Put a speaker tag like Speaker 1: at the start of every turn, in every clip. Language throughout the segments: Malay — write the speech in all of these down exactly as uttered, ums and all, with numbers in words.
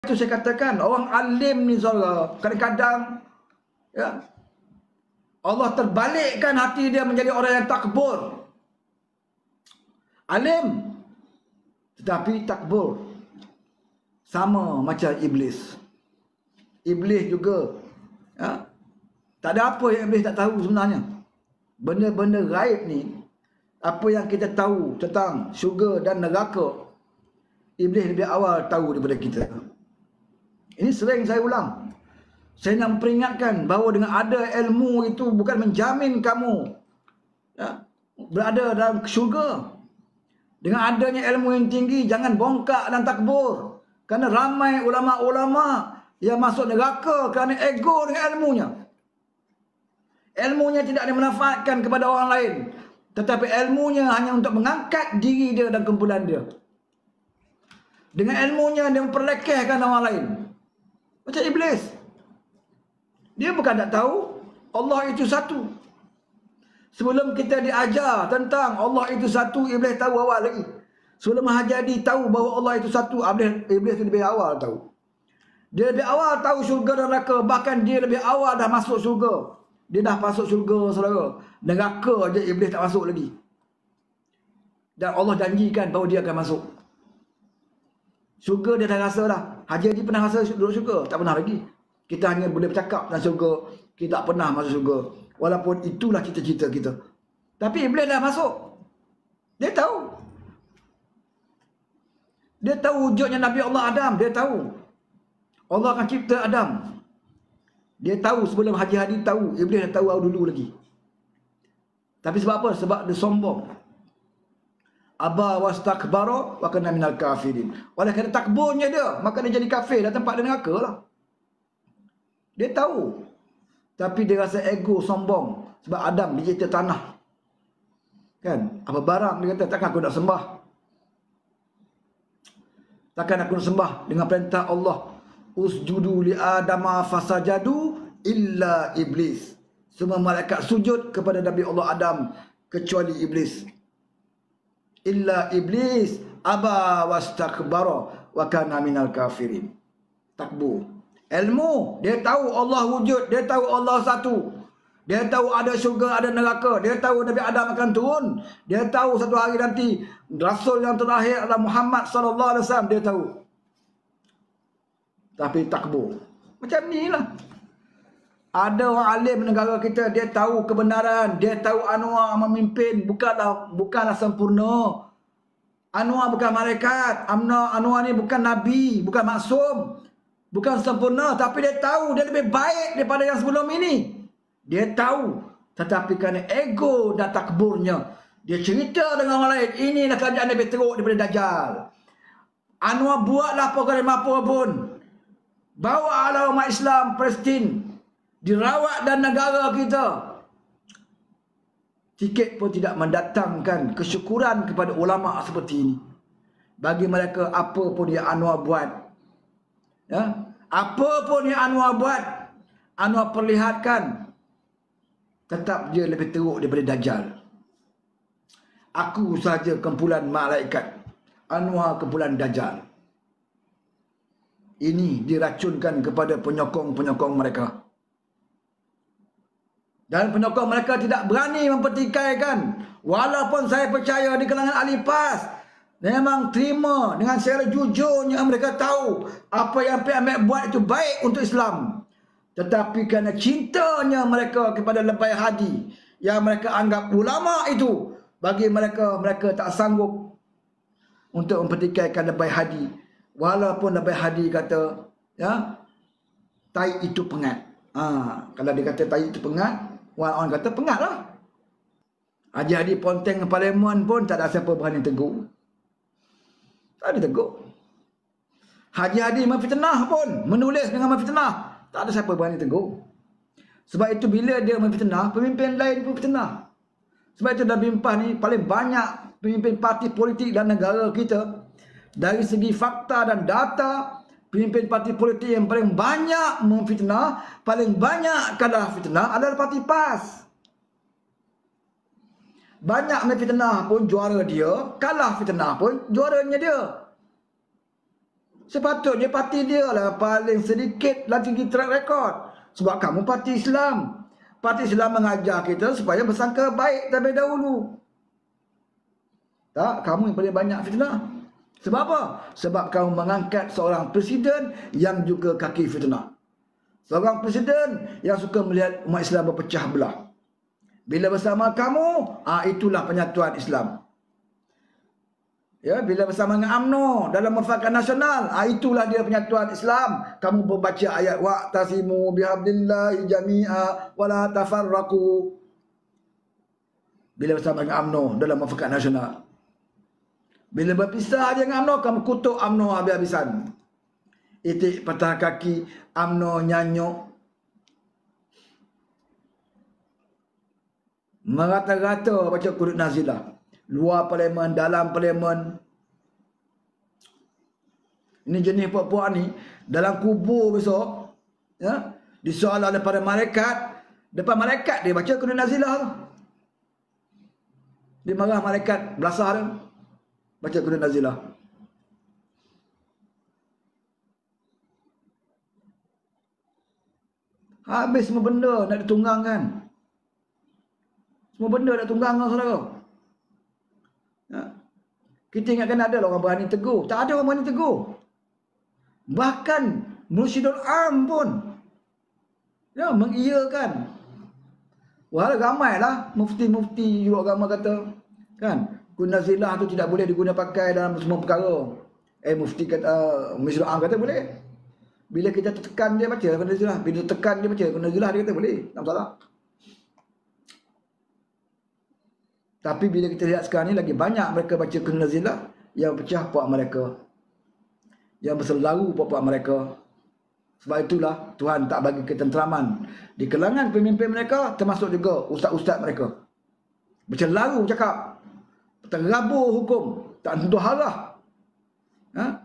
Speaker 1: Itu saya katakan, orang alim ni saudara, kadang-kadang ya, Allah terbalikkan hati dia menjadi orang yang takbur. Alim tetapi takbur. Sama macam iblis. Iblis juga ya, tak ada apa yang iblis tak tahu sebenarnya. Benda-benda gaib ni, apa yang kita tahu tentang syurga dan neraka, iblis lebih awal tahu daripada kita. Ini sering saya ulang. Saya nak peringatkan bahawa dengan ada ilmu itu bukan menjamin kamu ya, berada dalam syurga. Dengan adanya ilmu yang tinggi, jangan bongkak dan takbur. Kerana ramai ulama-ulama yang masuk neraka kerana ego dengan ilmunya. Ilmunya tidak dimanfaatkan kepada orang lain, tetapi ilmunya hanya untuk mengangkat diri dia dan kumpulan dia. Dengan ilmunya dia memperlekehkan orang lain. Macam iblis. Dia bukan tak tahu Allah itu satu. Sebelum kita diajar tentang Allah itu satu, iblis tahu awal lagi. Sebelum Hajadi tahu bahawa Allah itu satu, iblis, iblis itu lebih awal tahu. Dia lebih awal tahu syurga dan neraka. Bahkan dia lebih awal dah masuk syurga. Dia dah masuk syurga, saudara. Neraka je iblis tak masuk lagi. Dan Allah janjikan bahawa dia akan masuk. Syurga dia dah rasa dah. Haji Haji pernah rasa duduk syurga? Tak pernah lagi. Kita hanya boleh bercakap tentang syurga. Kita tak pernah masuk syurga. Walaupun itulah cita-cita kita. Tapi iblis dah masuk. Dia tahu. Dia tahu wujudnya Nabi Allah Adam. Dia tahu. Allah akan cipta Adam. Dia tahu sebelum Haji Hadi tahu. Iblis dah tahu dulu lagi. Tapi sebab apa? Sebab dia sombong. Aba wastakbara wa kana minal kafirin. Oleh kerana takburnya dia, maka dia jadi kafir. Dan tempat dia neraka lah. Dia tahu. Tapi dia rasa ego, sombong. Sebab Adam dia cipta tanah. Kan? Apa barang dia kata, takkan aku nak sembah. Takkan aku nak sembah dengan perintah Allah. Usjudu li adama fasajadu illa iblis. Semua malaikat sujud kepada Nabi Allah Adam kecuali iblis. Illa iblis aba wastakbara wa kana minal kafirin. Takbur. Ilmu, dia tahu Allah wujud, dia tahu Allah satu. Dia tahu ada syurga, ada neraka. Dia tahu Nabi Adam akan turun. Dia tahu satu hari nanti Rasul yang terakhir adalah Muhammad sallallahu alaihi wasallam. Dia tahu. Tapi takbur. Macam ni lah. Ada orang alim negara kita, dia tahu kebenaran. Dia tahu Anwar memimpin. Bukanlah bukanlah sempurna. Anwar bukan malaikat. Anwar, Anwar ni bukan Nabi. Bukan maksum. Bukan sempurna. Tapi dia tahu dia lebih baik daripada yang sebelum ini. Dia tahu. Tetapi kerana ego dan takburnya, dia cerita dengan orang lain. Inilah kerajaan lebih teruk daripada Dajjal. Anwar buatlah program apa pun. Bawa ala umat Islam Palestin. Dirawat dan negara kita. Sikit pun tidak mendatangkan kesyukuran kepada ulama seperti ini. Bagi mereka apa pun yang Anwar buat. Ya? Apa pun yang Anwar buat, Anwar perlihatkan. Tetap dia lebih teruk daripada Dajjal. Aku saja kumpulan malaikat. Anwar kumpulan Dajjal. Ini diracunkan kepada penyokong-penyokong mereka. Dan penyokong mereka tidak berani mempertikaikan. Walaupun saya percaya di kalangan ahli PAS, memang terima dengan secara jujurnya mereka tahu apa yang P M F buat itu baik untuk Islam. Tetapi kerana cintanya mereka kepada Lebay Hadi, yang mereka anggap ulama itu, bagi mereka, mereka tak sanggup untuk mempertikaikan Lebay Hadi. Walaupun Lebay Hadi kata, ya, tai itu pengat. Ha, kalau dia kata tai itu pengat, orang kata pengat lah. Haji Hadi ponteng ke parlimen pun tak ada siapa berani tegur. Tak ada tegur. Haji Hadi memfitnah pun, menulis dengan memfitnah, tak ada siapa berani tegur. Sebab itu bila dia memfitnah, pemimpin lain pun fitnah. Sebab itu Nabi Empah ni paling banyak pemimpin parti politik dan negara kita, dari segi fakta dan data, pemimpin parti politik yang paling banyak memfitnah, paling banyak kalah fitnah adalah parti PAS. Banyak memfitnah pun juara dia, kalah fitnah pun juaranya dia. Sepatutnya parti dia lah paling sedikit lagi di track record. Sebab kamu parti Islam. Parti Islam mengajar kita supaya bersangka baik terlebih dahulu. Tak, kamu yang paling banyak fitnah. Sebab apa? Sebab kamu mengangkat seorang presiden yang juga kaki fitnah. Seorang presiden yang suka melihat umat Islam berpecah belah. Bila bersama kamu, ah itulah penyatuan Islam. Ya, bila bersama dengan U M N O dalam Mufakat Nasional, ah itulah dia penyatuan Islam. Kamu membaca ayat wa'tasimu bihablillahi jami'a wa la tafarraqu. Bila bersama dengan U M N O dalam Mufakat Nasional. Bila berpisah dengan U M N O, kamu kutuk U M N O habis-habisan. Itik patah kaki, U M N O nyanyuk. Merata-rata baca Qur'an Nazilah. Luar parlimen, dalam parlimen. Ini jenis puak-puak ni. Dalam kubur besok, ya, disoal oleh para malaikat. Depan malaikat dia baca Qur'an Nazilah tu. Dia marah malaikat belasah dia. Baca Qur'an Nazilah. Habis semua benda nak ditunggangkan. Semua benda nak tunggangkan, saudara. Ya. Kita ingatkan ada orang berani tegur. Tak ada orang berani tegur. Bahkan Mursyidul Am pun, ya, mengiyakan. Wah, ramailah mufti-mufti juru agama kata, kan, Qur'an Nazilah tu tidak boleh diguna pakai dalam semua perkara. Eh, mufti kata, uh, Mursyidul Am kata boleh. Bila kita tekan dia baca Qur'an Nazilah, bila tekan dia baca Qur'an Nazilah, dia kata boleh, tak masalah. Tapi bila kita lihat sekarang ni, lagi banyak mereka baca Qur'an Nazilah yang pecah puak mereka, yang berselaru puak-puak mereka. Sebab itulah Tuhan tak bagi ketenteraman di kalangan pemimpin mereka, termasuk juga ustaz-ustaz mereka. Bercelaru cakap, terabur hukum, tak tentu arah. Ha?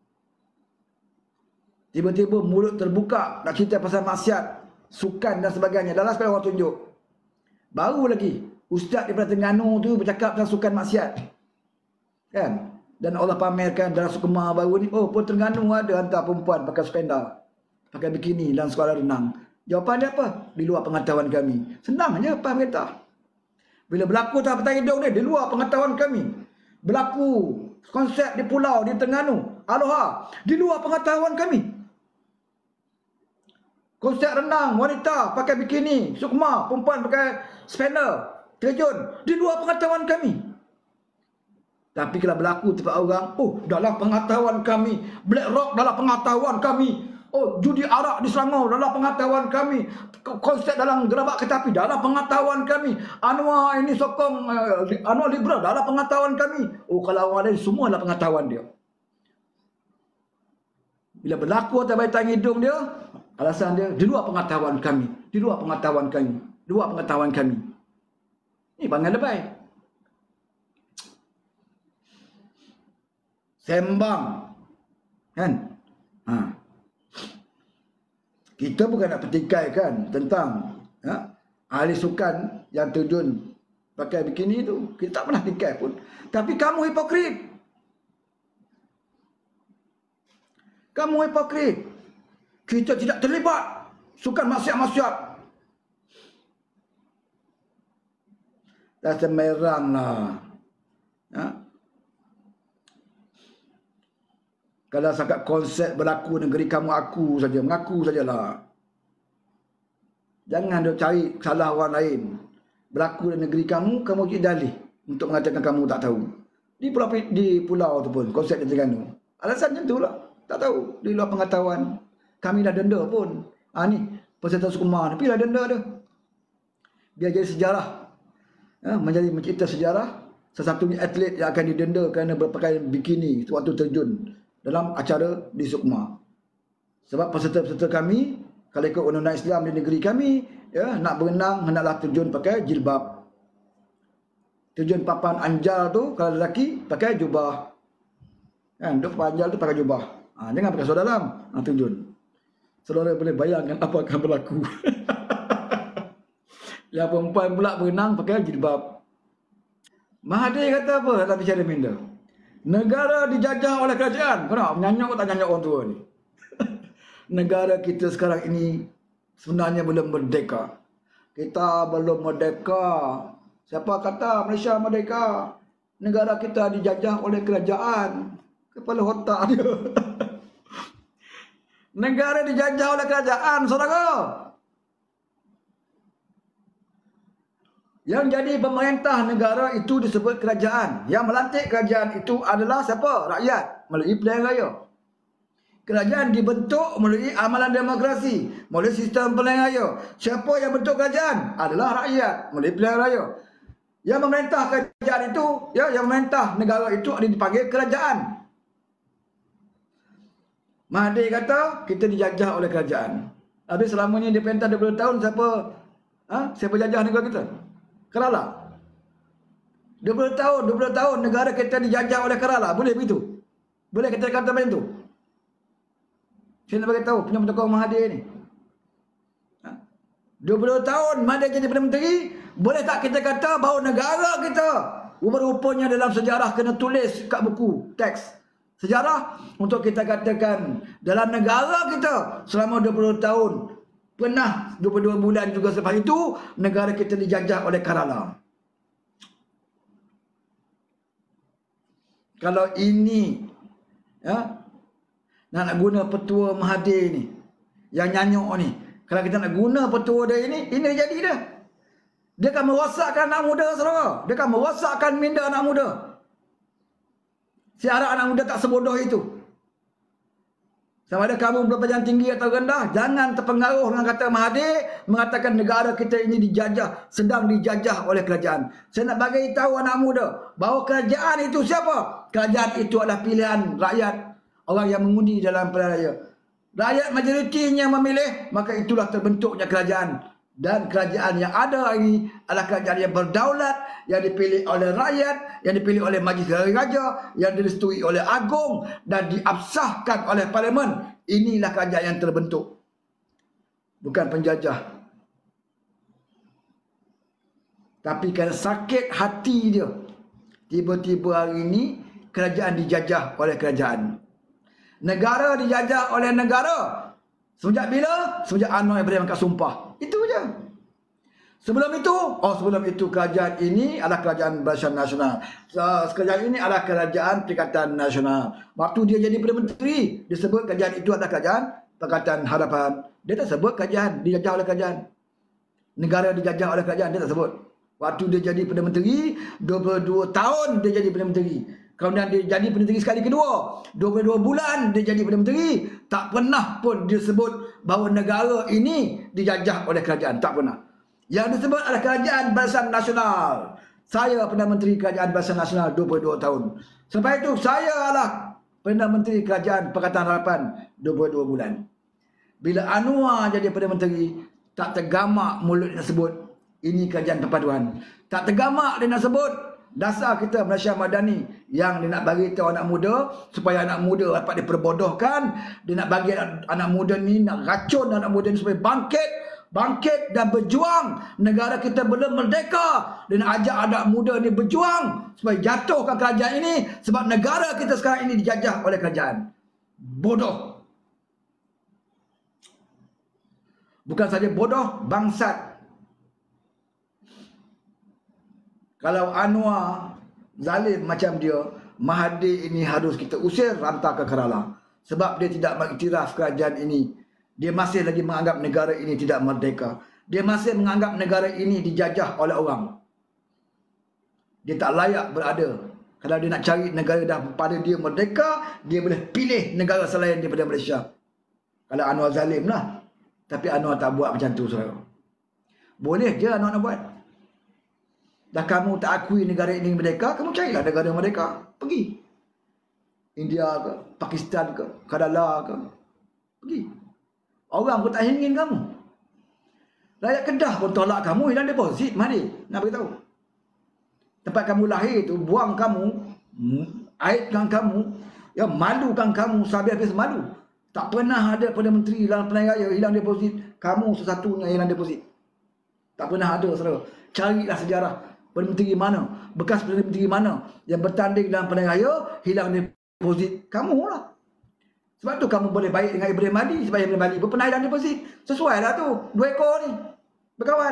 Speaker 1: Tiba-tiba mulut terbuka nak cerita pasal maksiat, sukan dan sebagainya. Dalam sekali orang tunjuk. Baru lagi ustaz daripada Terengganu tu bercakap tentang sukan maksiat. Kan? Dan Allah pamerkan dalam Sukma baru ni, oh pun Terengganu ada hantar perempuan pakai spenda, pakai bikini dalam sekolah renang. Jawapan dia apa? Di luar pengetahuan kami. Senang aja faham kita. Bila berlaku tak petang hidung dia, di luar pengetahuan kami. Berlaku konsep di pulau di Terengganu, Aloha, di luar pengetahuan kami. Konsep renang wanita pakai bikini, Sukma perempuan pakai spender, terjun, di luar pengetahuan kami. Tapi kalau berlaku tempat orang, oh dalam pengetahuan kami, Black Rock dalam pengetahuan kami, oh judi arak di Selangor dalam pengetahuan kami, konsep dalam gerabak kereta api dalam pengetahuan kami, Anwar ini sokong uh, Anwar liberal dalam pengetahuan kami. Oh kalau orang lain semua dalam pengetahuan dia. Bila berlaku atas batang hidung dia, alasan dia di luar pengetahuan kami, di luar pengetahuan kami, di luar pengetahuan kami. Ini panggil lebay. Sembang, kan? Ha. Kita bukan nak petikaikan tentang, ha, ahli sukan yang terjun pakai bikini itu. Kita tak pernah tikai pun. Tapi kamu hipokrit. Kamu hipokrit. Kita tidak terlibat sukan maksiat-maksiat. Dah semerang lah. Ha? Kalau sangat konsep berlaku negeri kamu aku saja, mengaku sajalah. Jangan duk cari salah orang lain. Berlaku di negeri kamu, kamu jadi dalih untuk mengatakan kamu tak tahu. Di pulau di pulau tu pun konsep di Terengganu. Alasan macam itulah. Tak tahu, di luar pengetahuan. Kami dah denda pun. Ah ni, peserta Sukma ni, pergilah denda dia. Biar jadi sejarah. Ya, menjadi mencipta sejarah. Sesatunya atlet yang akan didenda kerana berpakaian bikini waktu terjun dalam acara di Sukma. Sebab peserta-peserta kami, kalau ikut undang-undang Islam di negeri kami, ya, nak berenang hendaklah terjun pakai jilbab. Terjun papan anjal tu, kalau lelaki pakai jubah. Kan, duk papan anjal tu pakai jubah. Ha, jangan pakai seluar dalam, ha, terjun. Saudara boleh bayangkan apa akan berlaku. Yang perempuan pula berenang pakai jilbab. Mahathir kata apa dalam bicara minda? Negara dijajah oleh kerajaan. Kenapa? Nyanyok tak nyanyok orang tua ni? Negara kita sekarang ini sebenarnya belum merdeka. Kita belum merdeka. Siapa kata Malaysia merdeka? Negara kita dijajah oleh kerajaan. Kepala otak dia. Negara dijajah oleh kerajaan, saudara. Yang jadi pemerintah negara itu disebut kerajaan. Yang melantik kerajaan itu adalah siapa? Rakyat. Melalui pilihan raya. Kerajaan dibentuk melalui amalan demokrasi. Melalui sistem pilihan raya. Siapa yang bentuk kerajaan? Adalah rakyat. Melalui pilihan raya. Yang memerintah kerajaan itu, ya, yang memerintah negara itu ada dipanggil kerajaan. Mahathir kata, kita dijajah oleh kerajaan. Habis selama ni dia perintah dua puluh tahun, siapa ha? siapa jajah negara kita? Kerala. dua puluh tahun, dua puluh tahun negara kita dijajah oleh Kerala. Boleh begitu? Boleh kita kata macam tu? Saya nak bagi tahu penyambut tokoh Mahathir ni. Ha? dua puluh tahun Mahathir jadi Perdana Menteri, boleh tak kita kata bahawa negara kita rupa-rupanya dalam sejarah kena tulis kat buku teks sejarah untuk kita katakan dalam negara kita selama dua puluh tahun pernah dua puluh dua bulan juga selepas itu negara kita dijajah oleh Kerala. Kalau ini ya, nak, nak guna petua Mahathir ni yang nyanyuk ni, kalau kita nak guna petua dia ini, ini jadi dah. Dia akan merosakkan anak muda, saudara. Dia akan merosakkan minda anak muda. Si harap anak muda tak sebodoh itu. Sama ada kamu berpelajaran tinggi atau rendah, jangan terpengaruh dengan kata Mahathir mengatakan negara kita ini dijajah, sedang dijajah oleh kerajaan. Saya nak bagi tahu anak muda bahawa kerajaan itu siapa? Kerajaan itu adalah pilihan rakyat, orang yang mengundi dalam pilihan raya. Rakyat majoritinya memilih, maka itulah terbentuknya kerajaan. Dan kerajaan yang ada ini adalah kerajaan yang berdaulat, yang dipilih oleh rakyat, yang dipilih oleh Majlis Raja, yang direstui oleh Agong dan diabsahkan oleh Parlimen. Inilah kerajaan yang terbentuk. Bukan penjajah. Tapi kerana sakit hati dia, tiba-tiba hari ini kerajaan dijajah oleh kerajaan. Negara dijajah oleh negara. Sejak bila? Sejak Anwar Ibrahim angkat sumpah. Itu je. Sebelum itu, oh sebelum itu kerajaan ini adalah kerajaan Barisan Nasional. Kerajaan ini adalah kerajaan Perikatan Nasional. Waktu dia jadi Perdana Menteri, disebut kerajaan itu adalah kerajaan Pakatan Harapan. Dia tak sebut kerajaan dijajah oleh kerajaan. Negara dijajah oleh kerajaan, dia tak sebut. Waktu dia jadi Perdana Menteri, dua puluh dua tahun dia jadi Perdana Menteri. Kemudian dia jadi Perdana Menteri sekali kedua, dua puluh dua bulan dia jadi Perdana Menteri. Tak pernah pun disebut bahawa negara ini dijajah oleh kerajaan. Tak pernah. Yang disebut adalah kerajaan Barisan Nasional. Saya Perdana Menteri kerajaan Barisan Nasional dua puluh dua tahun. Selepas itu saya adalah Perdana Menteri kerajaan Pakatan Harapan dua puluh dua bulan. Bila Anwar jadi Perdana Menteri, tak tergamak mulut dia nak sebut ini kerajaan perpaduan. Tak tergamak dia nak sebut dasar kita Malaysia Madani yang dia nak bagi tahu anak muda supaya anak muda dapat diperbodohkan. Dia nak bagi anak, anak muda ni, nak racun anak muda ni supaya bangkit, bangkit dan berjuang. Negara kita belum merdeka. Dia nak ajak anak muda ni berjuang supaya jatuhkan kerajaan ini sebab negara kita sekarang ini dijajah oleh kerajaan. Bodoh. Bukan saja bodoh, bangsat. Kalau Anwar zalim macam dia, Mahathir ini harus kita usir rantau ke Kerala. Sebab dia tidak mengiktiraf kerajaan ini. Dia masih lagi menganggap negara ini tidak merdeka. Dia masih menganggap negara ini dijajah oleh orang. Dia tak layak berada. Kalau dia nak cari negara dah pada dia merdeka, dia boleh pilih negara selain daripada Malaysia. Kalau Anwar zalim lah. Tapi Anwar tak buat macam tu, saudara. Boleh je Anwar nak buat. Dah kamu tak akui negara ini merdeka, kamu carilah negara merdeka. Pergi. India ke, Pakistan ke, Kerala ke. Pergi. Orang pun tak ingin kamu. Rakyat Kedah pun tolak kamu, hilang deposit. Mari, nak beritahu. Tempat kamu lahir tu, buang kamu, aibkan kamu, ya, malukan kamu, habis-habis malu. Tak pernah ada Perdana Menteri dalam pilihan raya hilang deposit. Kamu sesatunya hilang deposit. Tak pernah ada, saudara. Carilah sejarah. Perdana Menteri mana? Bekas Perdana Menteri mana yang bertanding dalam pilihan raya, hilang deposit? Kamu lah. Sebab tu kamu boleh baik dengan Ibrahim Mahdi. Sebab Ibrahim Mahdi pun pernah hilang deposit. Sesuai lah tu. Dua ekor ni. Berkawan.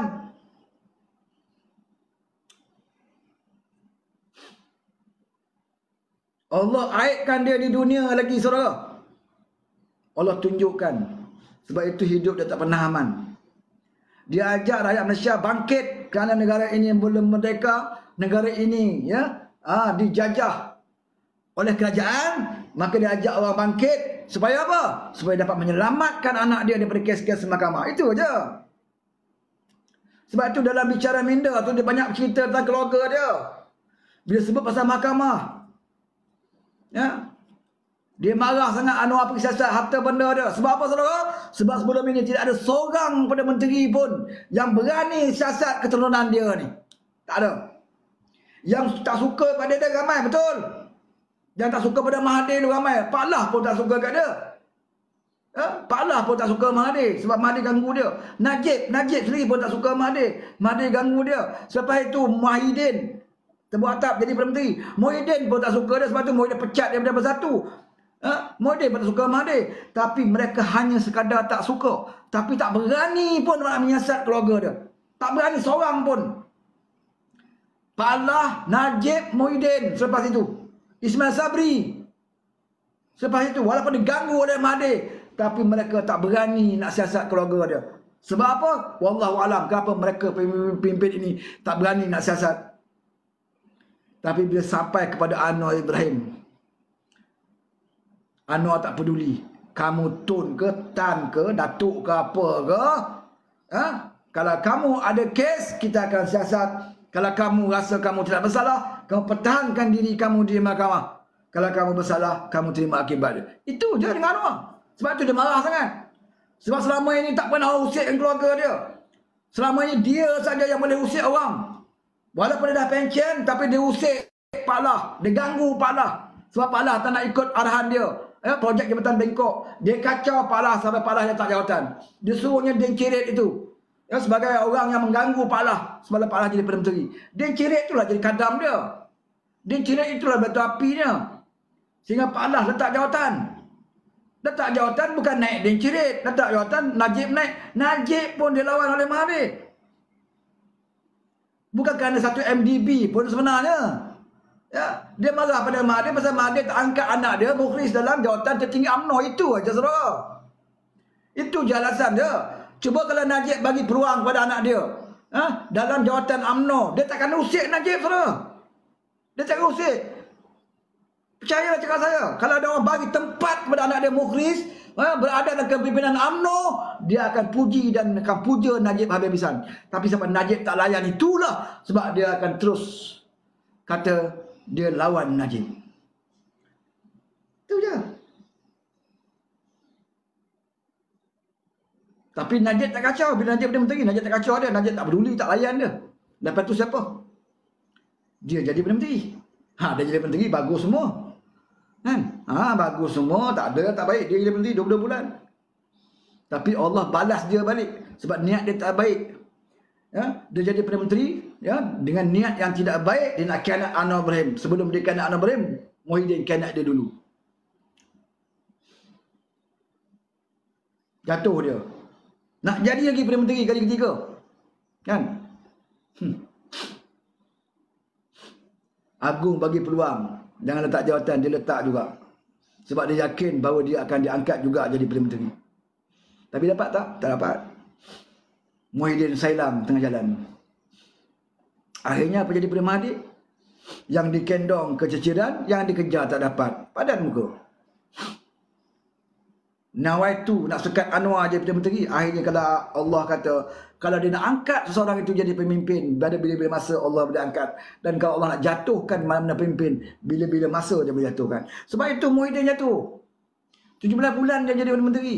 Speaker 1: Allah aibkan dia di dunia lagi, saudara. Allah tunjukkan. Sebab itu hidup dia tak pernah aman. Dia ajak rakyat Malaysia bangkit kerana negara ini belum merdeka. Negara ini ya ah, dijajah oleh kerajaan. Maka dia ajak orang bangkit. Supaya apa? Supaya dapat menyelamatkan anak dia daripada kes-kes mahkamah. Itu aja. Sebab itu dalam bicara minda tu dia banyak cerita tentang keluarga dia. Bila sebut pasal mahkamah, ya, dia marah sangat Anwar pergi siasat harta benda dia. Sebab apa, saudara? Sebab sebelum ini tidak ada seorang pada menteri pun yang berani siasat keturunan dia ni. Tak ada. Yang tak suka pada dia ramai, betul. Yang tak suka pada Mahathir tu ramai. Pak Lah pun tak suka kat dia. Ya? Pak Lah pun tak suka Mahathir sebab Mahathir ganggu dia. Najib, Najib sendiri pun tak suka Mahathir. Mahathir ganggu dia. Selepas itu Muhyiddin Tebu Atap jadi Perdana Menteri. Muhyiddin pun tak suka dia, sebab tu Muhyiddin pecat dia daripada Bersatu. Ha? Muhyiddin pun tak suka Mahathir. Tapi mereka hanya sekadar tak suka. Tapi tak berani pun nak menyiasat keluarga dia. Tak berani seorang pun. Pak Allah, Najib, Muhyiddin selepas itu. Ismail Sabri selepas itu. Walaupun diganggu oleh Mahathir, tapi mereka tak berani nak siasat keluarga dia. Sebab apa? Wallahualam kenapa mereka pemimpin ini tak berani nak siasat. Tapi bila sampai kepada Anwar Ibrahim, Anwar tak peduli. Kamu Tun ke, Tan ke, Datuk ke apa ke. Ha? Kalau kamu ada kes, kita akan siasat. Kalau kamu rasa kamu tidak bersalah, kamu pertahankan diri kamu di mahkamah. Kalau kamu bersalah, kamu terima akibat dia. Itu je dengan Anwar. Sebab tu dia marah sangat. Sebab selama ini tak pernah usik keluarga dia. Selama ini dia saja yang boleh usik orang. Walaupun dia dah pension, tapi dia usik Pak Lah. Dia ganggu Pak Lah. Sebab Pak Lah tak nak ikut arahan dia. Ya, projek Jabatan Bengkok. Dia kacau Pak Lah sampai Pak Lah letak jawatan. Dia suruhnya Din Cirit itu. Ya, sebagai orang yang mengganggu Pak Lah sebab Pak Lah jadi Perdana Menteri. Din Cirit itulah jadi kadam dia. Din Cirit itulah batu apinya. Sehingga Pak Lah letak jawatan. Letak jawatan bukan naik Din Cirit. Letak jawatan Najib naik. Najib pun dilawan oleh Mahathir. Bukan kerana satu M D B pun sebenarnya. Ya, dia marah pada Mahathir pasal Mahathir tak angkat anak dia Mukhlis dalam jawatan tertinggi U M N O. Itu aja, saudara. Itu je alasan dia. Cuba kalau Najib bagi peluang kepada anak dia, ha? Dalam jawatan U M N O, dia takkan usik Najib, saudara. Dia takkan usik. Percayalah cakap saya. Kalau ada orang bagi tempat kepada anak dia Mukhlis, ha? Berada dalam kepimpinan U M N O, dia akan puji dan akan puja Najib habis-habisan. Tapi sebab Najib tak layan, itulah sebab dia akan terus kata dia lawan Najib. Itu je. Tapi Najib tak kacau. Bila Najib Perdana Menteri, Najib tak kacau dia. Najib tak peduli, tak layan dia. Lepas tu siapa? Dia jadi Perdana Menteri. Ha, dia jadi Perdana Menteri, bagus semua. Kan? Ha, bagus semua, tak ada, tak baik. Dia jadi Perdana Menteri dua puluh bulan. Tapi Allah balas dia balik. Sebab niat dia tak baik. Ya, dia jadi Perdana Menteri, ya, dengan niat yang tidak baik. Dia nak khianat Anwar Ibrahim. Sebelum dia khianat Anwar Ibrahim, Muhyiddin khianat dia dulu. Jatuh dia. Nak jadi lagi Perdana Menteri kali ketiga. Kan? Hmm. Agung bagi peluang. Jangan letak jawatan, dia letak juga. Sebab dia yakin bahawa dia akan diangkat juga jadi Perdana Menteri. Tapi dapat tak? Tak dapat. Muhyiddin Sailam tengah jalan. Akhirnya apa jadi Perdana Mahathir? Yang dikendong kececiran, yang dikejar tak dapat. Padan muka. Nawaitu nak sekat Anwar jadi Perdana Menteri. Akhirnya kalau Allah kata, kalau dia nak angkat seseorang itu jadi pemimpin, pada bila-bila masa Allah boleh angkat. Dan kalau Allah nak jatuhkan mana-mana pemimpin, bila-bila masa dia boleh jatuhkan. Sebab itu Muhyiddin jatuh. tujuh belas bulan dia jadi Perdana Menteri.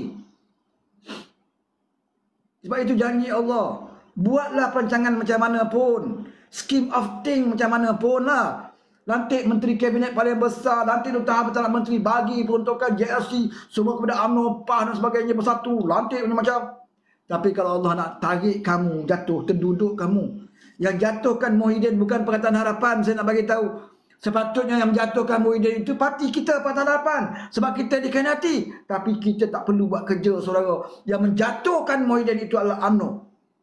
Speaker 1: Sebab itu janji Allah. Buatlah perancangan macam mana pun. Scheme of thing macam mana pun lah. Lantik Menteri Kabinet paling besar. Lantik Duta Besar Menteri. Bagi peruntukan J L C. Semua kepada U M N O, P A H dan sebagainya bersatu. Lantik macam-macam. Tapi kalau Allah nak tarik kamu jatuh, terduduk kamu. Yang jatuhkan Muhyiddin bukan Pakatan Harapan, saya nak bagi tahu. Sepatutnya yang menjatuhkan Muhyiddin itu parti kita, Pakatan Harapan. Sebab kita dikhianati. Tapi kita tak perlu buat kerja, saudara. Yang menjatuhkan Muhyiddin itu adalah U M N O.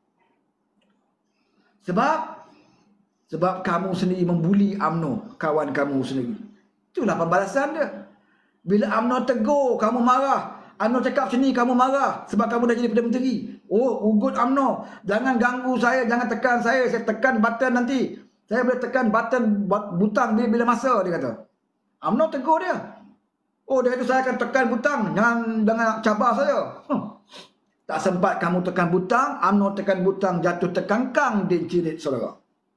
Speaker 1: Sebab sebab kamu sendiri membuli U M N O, kawan kamu sendiri. Itulah pembalasan dia. Bila U M N O tegur, kamu marah. U M N O cakap sini, kamu marah. Sebab kamu dah jadi Perdana Menteri. Oh, ugut U M N O. Jangan ganggu saya, jangan tekan saya. Saya tekan button nanti. Saya boleh tekan button butang bila, bila masa, dia kata. U M N O tegur dia. Oh, dia kata saya akan tekan butang. Jangan, jangan cabar saya. Hmm. Tak sempat kamu tekan butang, U M N O tekan butang, jatuh terkangkang di cirit, saudara.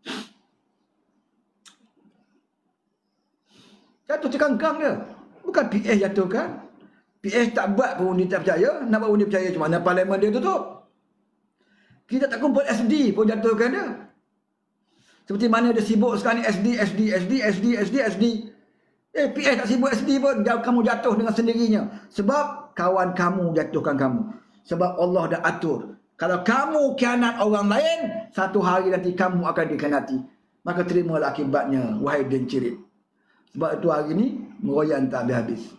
Speaker 1: Jatuh terkangkang dia. Bukan P S jatuhkan. P S tak buat pun undi tak percaya. Nak buat undi percaya macam mana parlimen dia tutup. Kita tak kumpul S D pun jatuhkan dia. Seperti mana dia sibuk sekarang ni S D, S D, S D, S D, S D, S D. Eh, P S tak sibuk S D pun. Kamu jatuh dengan sendirinya. Sebab kawan kamu jatuhkan kamu. Sebab Allah dah atur. Kalau kamu khianat orang lain, satu hari nanti kamu akan dikhianati. Maka terimalah akibatnya, wahai Din Cirit. Sebab itu hari ini, meroyan tak habis-habis.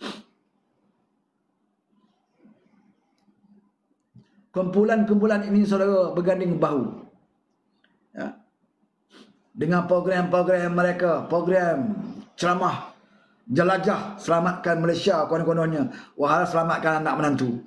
Speaker 1: Kumpulan-kumpulan ini, saudara, berganding bahu. Ya. Dengan program-program mereka, program ceramah, jelajah, selamatkan Malaysia, konon-kononnya. Wahai selamatkan anak menantu.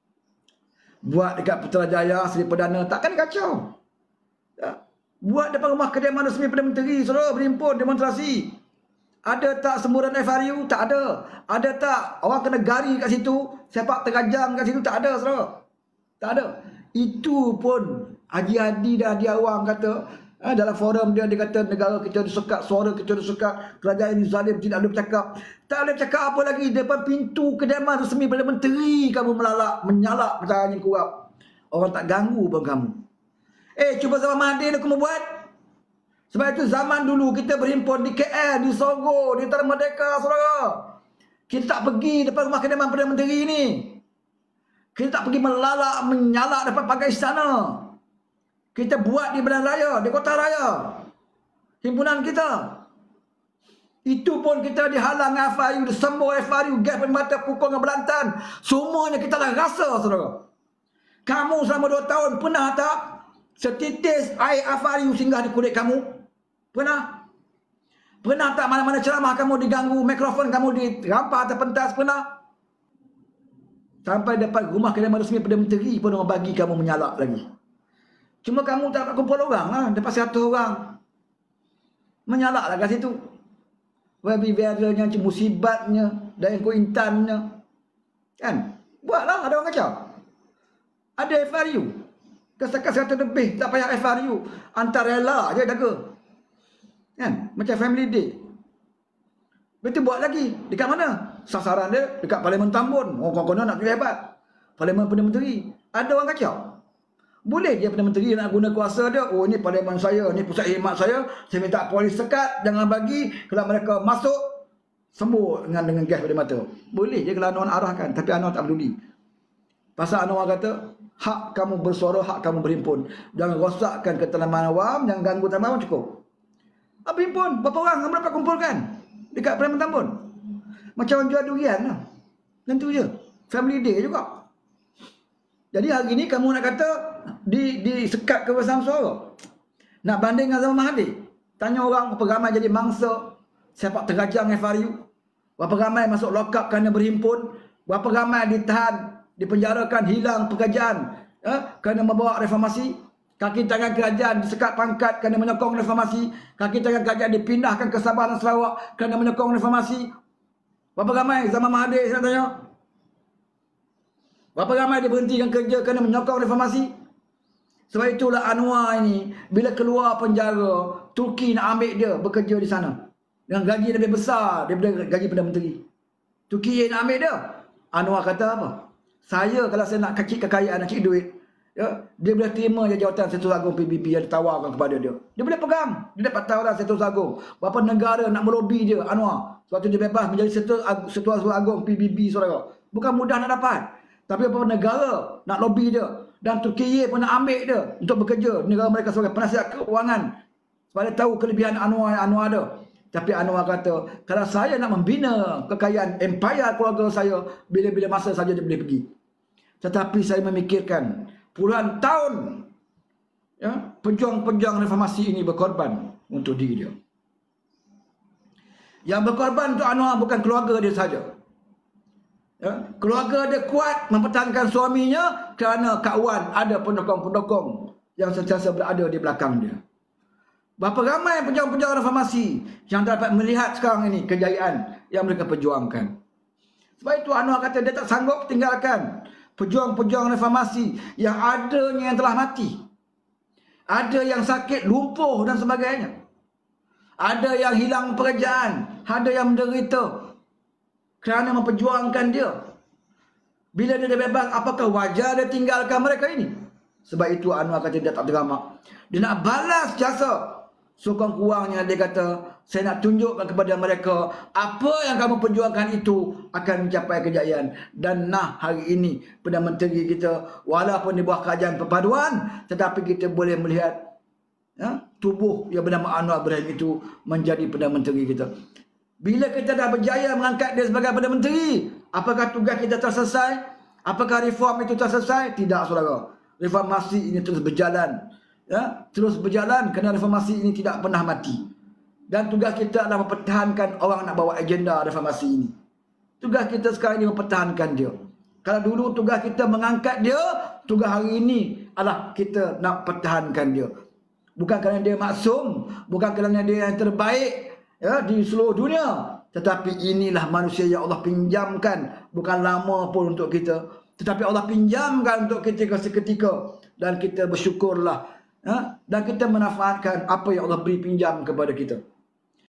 Speaker 1: Buat dekat Putrajaya, Seri Perdana, takkan kacau. Ya. Buat depan rumah kediaman resmi Perdana Menteri, saudara, berhimpun, demonstrasi. Ada tak semburan F R U? Tak ada. Ada tak orang kena gari kat situ, sepak terajang kat situ? Tak ada, saudara. Tak ada. Itu pun Haji Hadi dan Haji Awang kata, eh, dalam forum dia, dia kata negara kita disekat, suara kita disekat, kerajaan ini zalim, tidak boleh bercakap. Tak boleh bercakap apa lagi. Depan pintu kediaman resmi Perdana Menteri kamu melalak, menyalak pertahanan yang kuat. Orang tak ganggu pun kamu. Eh, cuba zaman Mahathir ni kamu buat. Sebab itu zaman dulu kita berhimpun di K L, di Sogo, di Taman Merdeka, saudara. Kita tak pergi depan rumah kediaman Perdana Menteri ni. Kita tak pergi melalak, menyalak depan pagar istana. Kita buat di Badan Raya, di Kota Raya. Himpunan kita. Itu pun kita dihalang F R U, disembur F R U, gas permata, pukul dengan belantan. Semuanya kita dah rasa, saudara. Kamu selama dua tahun pernah tak setitis air F R U singgah di kulit kamu? Pernah? Pernah tak mana-mana ceramah kamu diganggu, mikrofon kamu dirampas atau pentas? Pernah? Sampai depan rumah kediaman resmi Perdana Menteri pun orang bagi kamu menyalak lagi. Cuma kamu tak dapat kumpul orang lah. Dapat seratus orang. Menyalak lah kat situ. Wabi biaranya, musibatnya, dan kuintannya. Kan? Buatlah, ada orang kacau. Ada F R U. Kesekat seratus lebih, tak payah F R U. Antar rela je jaga. Kan? Macam Family Day. Betul buat lagi. Dekat mana? Sasaran dia dekat Parlimen Tambun. Oh, kawan-kawan nak pergi hebat. Parlimen Perdana Menteri. Ada orang kacau. Boleh dia Perdana Menteri nak guna kuasa dia. Oh, ini parlimen saya, ini pusat khidmat saya. Saya minta polis sekat, jangan bagi. Kalau mereka masuk, sembuh dengan dengan gas pada mata. Boleh je kalau Anwar arahkan. Tapi Anwar tak peduli. Pasal Anwar kata, hak kamu bersuara, hak kamu berhimpun. Jangan rosakkan ketenangan awam, jangan ganggu tenangan awam, cukup. Apa berhimpun? Berapa orang kamu dapat kumpulkan dekat Parlimen Tambun? Macam orang jual durian lah. Tentu je. Family Day juga. Jadi hari ni kamu nak kata di disekat kebesaran suara. Nak banding dengan zaman Mahathir. Tanya orang berapa ramai jadi mangsa sepak terajang F R U. Berapa ramai masuk lock up kerana berhimpun. Berapa ramai ditahan, dipenjarakan, hilang pekerjaan. Eh, kerana membawa reformasi. Kaki tangan kerajaan disekat pangkat kerana menyokong reformasi. Kaki tangan kerajaan dipindahkan ke Sabah dan Sarawak kerana menyokong reformasi. Berapa ramai zaman Mahathir, saya tanya? Berapa ramai dia berhentikan kerja kerana menyokong reformasi? Sebab itulah Anwar ini, bila keluar penjara, Turki nak ambil dia bekerja di sana. Dengan gaji lebih besar daripada gaji Perdana Menteri. Turki nak ambil dia. Anwar kata apa? Saya kalau saya nak kecil kekayaan, nak cik duit, ya, dia boleh terima je jawatan Setiausaha Agung P B B yang ditawarkan kepada dia. Dia boleh pegang. Dia dapat tawaran Setiausaha Agung. Berapa negara nak melobi dia, Anwar. Sebab tu dia bebas menjadi Setiausaha Agung P B B, saudara. Bukan mudah nak dapat. Tapi beberapa negara nak lobby dia. Dan Turkiye pun nak ambil dia untuk bekerja. Negara mereka sebagai penasihat keuangan. Supaya tahu kelebihan Anwar yang Anwar ada. Tapi Anwar kata, kalau saya nak membina kekayaan empire keluarga saya, bila-bila masa saja dia boleh pergi. Tetapi saya memikirkan, puluhan tahun ya, pejuang-pejuang reformasi ini berkorban untuk diri dia. Yang berkorban untuk Anwar bukan keluarga dia saja. Ya, keluarga dia kuat mempertahankan suaminya kerana Kak Wan ada pendukung-pendukung yang sentiasa berada di belakang dia. Berapa ramai pejuang-pejuang reformasi yang dapat melihat sekarang ini kejayaan yang mereka perjuangkan. Sebab itu Anwar kata dia tak sanggup tinggalkan pejuang-pejuang reformasi yang adanya yang telah mati. Ada yang sakit, lumpuh dan sebagainya. Ada yang hilang pekerjaan, ada yang menderita kerana memperjuangkan dia. Bila dia dah bebas, apakah wajar dia tinggalkan mereka ini? Sebab itu Anwar kata dia tak tergamak. Dia nak balas jasa. Sokong kurangnya dia kata, saya nak tunjukkan kepada mereka apa yang kamu perjuangkan itu akan mencapai kejayaan. Dan nah hari ini Perdana Menteri kita walaupun di bawah kerajaan perpaduan, tetapi kita boleh melihat ya, tubuh yang bernama Anwar Ibrahim itu menjadi Perdana Menteri kita. Bila kita dah berjaya mengangkat dia sebagai Perdana Menteri, apakah tugas kita terselesai? Apakah reform itu terselesai? Tidak, saudara. Reformasi ini terus berjalan. Ya, terus berjalan kerana reformasi ini tidak pernah mati. Dan tugas kita adalah mempertahankan orang nak bawa agenda reformasi ini. Tugas kita sekarang ini mempertahankan dia. Kalau dulu tugas kita mengangkat dia, tugas hari ini adalah kita nak pertahankan dia. Bukan kerana dia maksum, bukan kerana dia yang terbaik ya, di seluruh dunia. Tetapi inilah manusia yang Allah pinjamkan. Bukan lama pun untuk kita. Tetapi Allah pinjamkan untuk kita seketika. Dan kita bersyukurlah. Ha? Dan kita memanfaatkan apa yang Allah beri pinjam kepada kita.